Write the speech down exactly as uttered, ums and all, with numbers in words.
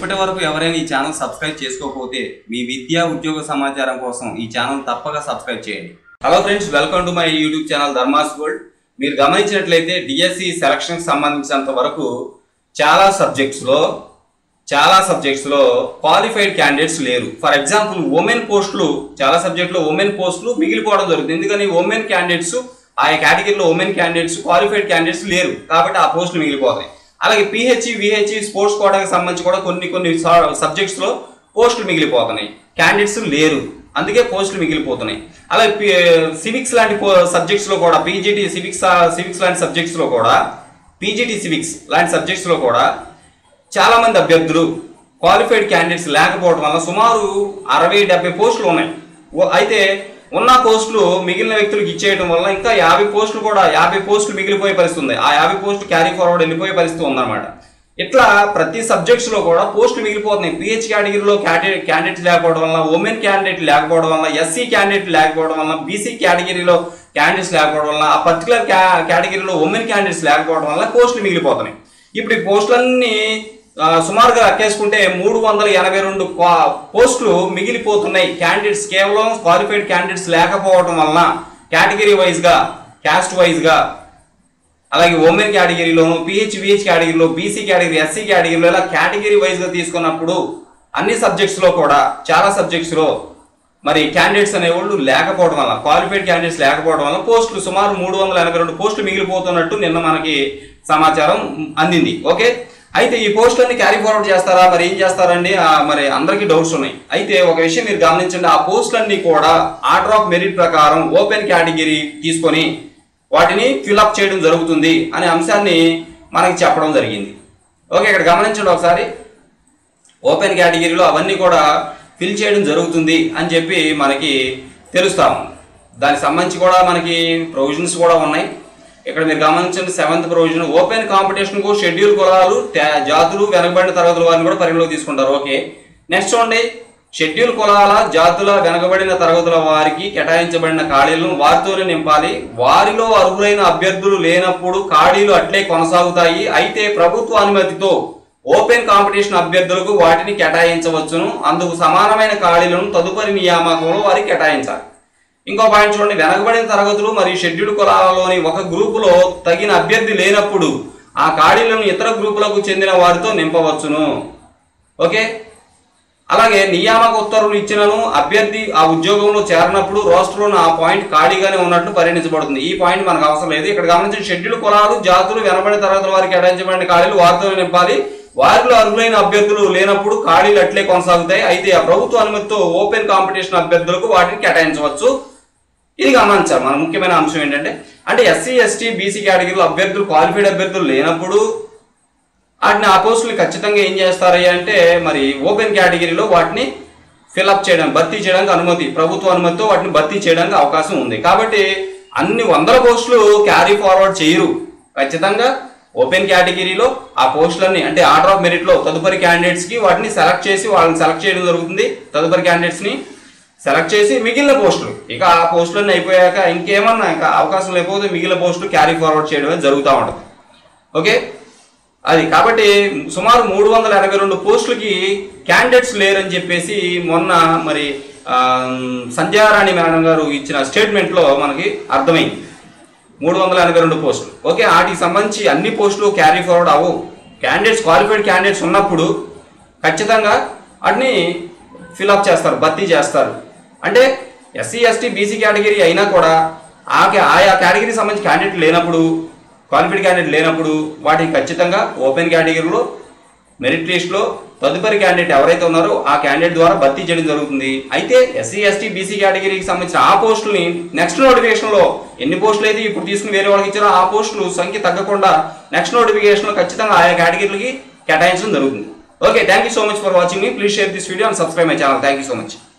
ఇప్పటి వరకు ఎవరైనా ఈ ఛానల్ సబ్స్క్రైబ్ చేసుకోకపోతే మీ విద్యా ఉద్యోగ సమాచారం కోసం ఈ ఛానల్ తప్పక సబ్స్క్రైబ్ చేయండి. Hello friends, welcome to my YouTube channel Dharmas gold. మీరు గమనించినట్లయితే డిఎస్సి సెలక్షన్కి సంబంధించినంత వరకు చాలా సబ్జెక్ట్స్లో చాలా సబ్జెక్ట్స్లో క్వాలిఫైడ్ క్యాండిడేట్స్ లేరు. ఫర్ ఎగ్జాంపుల్ ఉమెన్ పోస్టులు, చాలా సబ్జెక్టులో ఉమెన్ పోస్టులు మిగిలిపోవడం జరుగుతుంది. ఎందుకని ఉమెన్ క్యాండిడేట్స్ ఆయా కేటగిరీలో ఉమెన్ క్యాండిడేట్స్ క్వాలిఫైడ్ క్యాండిడేట్స్ లేరు కాబట్టి ఆ పోస్టులు మిగిలిపోతాయి. అలాగే పిహెచ్ఈ విహెచ్ఈ స్పోర్ట్స్ కోటాకి సంబంధించి కూడా కొన్ని కొన్ని సబ్జెక్ట్స్లో పోస్టులు మిగిలిపోతున్నాయి, క్యాండిడేట్స్ లేరు, అందుకే పోస్టులు మిగిలిపోతున్నాయి. అలాగే సివిక్స్ లాంటి సబ్జెక్ట్స్లో కూడా పీజీటీ సివిక్స్ సివిక్స్ లాంటి సబ్జెక్ట్స్లో కూడా పీజీటీ సివిక్స్ లాంటి సబ్జెక్ట్స్లో కూడా చాలామంది అభ్యర్థులు క్వాలిఫైడ్ క్యాండిడేట్స్ లేకపోవడం వల్ల సుమారు అరవై డెబ్బై పోస్టులు ఉన్నాయి. అయితే ఉన్న పోస్టులు మిగిలిన వ్యక్తులకు ఇచ్చేయడం వల్ల ఇంకా యాభై పోస్టులు కూడా యాభై పోస్టులు మిగిలిపోయే పరిస్థితి ఉంది. ఆ యాభై పోస్టులు క్యారీ ఫార్వర్డ్ వెళ్ళిపోయే పరిస్థితి ఉందన్నమాట. ఇట్లా ప్రతి సబ్జెక్ట్స్లో కూడా పోస్టులు మిగిలిపోతున్నాయి. పిహెచ్ కేటగిరీలో క్యాండిడేట్ క్యాండిడేట్స్ లేకపోవడం వల్ల, ఉమెన్ క్యాండిడేట్ లేకపోవడం వల్ల, ఎస్సీ క్యాండిడేట్ లేకపోవడం వల్ల, బీసీ కేటగిరీలో క్యాండిడేట్స్ లేకపోవడం వల్ల, ఆ పర్టికులర్ కేటగిరీలో ఉమెన్ క్యాండిడేట్స్ లేకపోవడం వల్ల పోస్టులు మిగిలిపోతున్నాయి. ఇప్పుడు ఈ పోస్టులన్నీ సుమారుగా లెక్కేసుకుంటే మూడు వందల ఎనభై రెండు పోస్టులు మిగిలిపోతున్నాయి. క్యాండిడేట్స్ కేవలం క్వాలిఫైడ్ క్యాండిడేట్స్ లేకపోవడం వలన కేటగిరీ వైజ్గా, క్యాస్ట్ వైజ్గా, అలాగే ఉమెన్ కేటగిరీలోను, పిహెచ్ విహెచ్ కేటగిరీలో, బీసీ కేటగిరీ, ఎస్సీ కేటగిరీలో ఇలా కేటగిరీ వైజ్గా తీసుకున్నప్పుడు అన్ని సబ్జెక్ట్స్లో కూడా చాలా సబ్జెక్ట్స్లో మరి క్యాండిడేట్స్ అనేవాళ్ళు లేకపోవడం వల్ల, క్వాలిఫైడ్ క్యాండిడేట్స్ లేకపోవడం వల్ల పోస్టులు సుమారు మూడు వందల ఎనభై రెండు పోస్టులు మిగిలిపోతున్నట్టు నిన్న మనకి సమాచారం అందింది. ఓకే, అయితే ఈ పోస్టులన్నీ క్యారీ ఫార్వర్డ్ చేస్తారా, మరి ఏం చేస్తారండి, మరి అందరికీ డౌట్స్ ఉన్నాయి. అయితే ఒక విషయం మీరు గమనించండి, ఆ పోస్టులన్నీ కూడా ఆర్డర్ ఆఫ్ మెరిట్ ప్రకారం ఓపెన్ కేటగిరీ తీసుకొని వాటిని ఫిల్అప్ చేయడం జరుగుతుంది అనే అంశాన్ని మనకి చెప్పడం జరిగింది. ఓకే, ఇక్కడ గమనించండి ఒకసారి, ఓపెన్ కేటగిరీలో అవన్నీ కూడా ఫిల్ చేయడం జరుగుతుంది అని చెప్పి మనకి తెలుస్తాము. దానికి సంబంధించి కూడా మనకి ప్రొవిజన్స్ కూడా ఉన్నాయి. ఇక్కడ మీరు గమనించండి, సెవెంత్ ప్రొవిజన్ ఓపెన్ కాంపిటీషన్కు షెడ్యూల్ కులాలు, జాతులు, వెనకబడిన తరగతుల వారిని కూడా పరిగణలోకి తీసుకుంటారు. ఓకే, నెక్స్ట్ చూడండి, షెడ్యూల్ కులాల, జాతుల, వెనకబడిన తరగతుల వారికి కేటాయించబడిన ఖాళీలను వారితోనే నింపాలి. వారిలో అర్హులైన అభ్యర్థులు లేనప్పుడు ఖాళీలు అట్లే కొనసాగుతాయి. అయితే ప్రభుత్వ అనుమతితో ఓపెన్ కాంపిటీషన్ అభ్యర్థులకు వాటిని కేటాయించవచ్చును. అందుకు సమానమైన ఖాళీలను తదుపరి నియామకంలో వారికి కేటాయించాలి. ఇంకో పాయింట్ చూడండి, వెనకబడిన తరగతులు మరియు షెడ్యూల్ కులాలలోని ఒక గ్రూపులో తగిన అభ్యర్థి లేనప్పుడు ఆ ఖాళీలను ఇతర గ్రూపులకు చెందిన వారితో నింపవచ్చును. ఓకే, అలాగే నియామక ఉత్తర్వులు ఇచ్చినను అభ్యర్థి ఆ ఉద్యోగంలో చేరినప్పుడు రోస్టర్లోని ఆ పాయింట్ ఖాళీగానే ఉన్నట్టు పరిగణించబడుతుంది. ఈ పాయింట్ మనకు అవసరం లేదు. ఇక్కడ గమనించిన షెడ్యూల్ కులాలు, జాతులు, వెనకబడిన తరగతుల వారికి కేటాయించబడిన ఖాళీలు వారితో నింపాలి. వారిలో అర్హులైన అభ్యర్థులు లేనప్పుడు ఖాళీలు అట్లే కొనసాగుతాయి. అయితే ఆ ప్రభుత్వ అనుమతితో ఓపెన్ కాంపిటీషన్ అభ్యర్థులకు వాటిని కేటాయించవచ్చు. ఇది గమనించాలి. మన ముఖ్యమైన అంశం ఏంటంటే, అంటే ఎస్సీ ఎస్టీ బీసీ కేటగిరీలో అభ్యర్థులు క్వాలిఫైడ్ అభ్యర్థులు లేనప్పుడు వాటిని ఆ పోస్టులు ఖచ్చితంగా ఏం చేస్తారయ్యా అంటే మరి ఓపెన్ కేటగిరీలో వాటిని ఫిల్అప్ చేయడానికి, భర్తీ చేయడానికి అనుమతి, ప్రభుత్వ అనుమతితో వాటిని భర్తీ చేయడానికి అవకాశం ఉంది. కాబట్టి అన్ని వందల పోస్టులు క్యారీ ఫార్వర్డ్ చేయరు. ఖచ్చితంగా ఓపెన్ కేటగిరీలో ఆ పోస్టులన్నీ అంటే ఆర్డర్ ఆఫ్ మెరిట్లో తదుపరి క్యాండిడేట్స్కి వాటిని సెలెక్ట్ చేసి వాళ్ళని సెలెక్ట్ చేయడం జరుగుతుంది. తదుపరి క్యాండిడేట్స్ని సెలెక్ట్ చేసి మిగిలిన పోస్టులు, ఇక ఆ పోస్టులన్నీ అయిపోయాక ఇంకేమన్నా ఇంకా అవకాశం లేకపోతే మిగిలిన పోస్టులు క్యారీ ఫార్వర్డ్ చేయడమే జరుగుతూ ఉంటుంది. ఓకే, అది కాబట్టి సుమారు మూడు వందల ఎనభై రెండు పోస్టులకి క్యాండిడేట్స్ లేరని చెప్పేసి మొన్న మరి సంధ్యారాణి మేడం గారు ఇచ్చిన స్టేట్మెంట్లో మనకి అర్థమైంది. మూడు వందల ఎనభై రెండు పోస్టులు. ఓకే, వాటికి సంబంధించి అన్ని పోస్టులు క్యారీ ఫార్వర్డ్ అవ్వు. క్యాండిడేట్స్ క్వాలిఫైడ్ క్యాండిడేట్స్ ఉన్నప్పుడు ఖచ్చితంగా వాటిని ఫిల్అప్ చేస్తారు, భర్తీ చేస్తారు. అంటే ఎస్సీ ఎస్టీ బీసీ కేటగిరీ అయినా కూడా ఆ ఆయా కేటగిరీకి సంబంధించి క్యాండిడేట్ లేనప్పుడు, క్వాలిఫైడ్ క్యాండిడేట్ లేనప్పుడు వాటిని ఖచ్చితంగా ఓపెన్ కేటగిరీలో మెరిట్ లిస్ట్లో తదుపరి క్యాండిడేట్ ఎవరైతే ఉన్నారో ఆ క్యాండిడేట్ ద్వారా భర్తీ చేయడం జరుగుతుంది. అయితే ఎస్సీ ఎస్టీ బీసీ కేటగిరీకి సంబంధించిన ఆ పోస్టులని నెక్స్ట్ నోటిఫికేషన్లో ఎన్ని పోస్టులు అయితే ఇప్పుడు తీసుకుని వేరే వాళ్ళకి ఇచ్చారో ఆ పోస్టులు సంఖ్య తగ్గకుండా నెక్స్ట్ నోటిఫికేషన్లో ఖచ్చితంగా ఆయా కేటగిరీలకి కేటాయించడం జరుగుతుంది. Okay, thank you so much for watching మీ. Please share this video and subscribe my channel. Thank you so much.